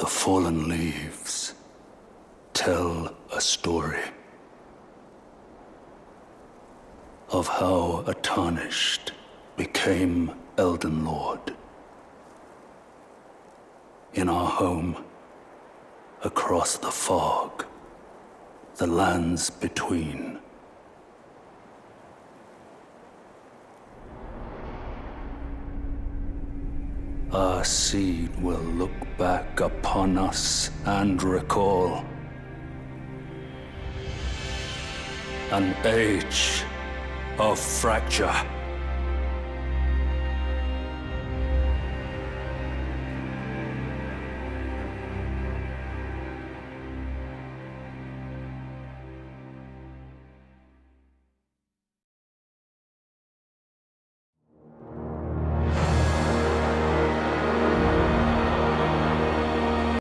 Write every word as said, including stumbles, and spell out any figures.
The fallen leaves tell a story of how a tarnished became Elden Lord. In our home, across the fog, the lands between. Our seed will look back upon us and recall an age of fracture.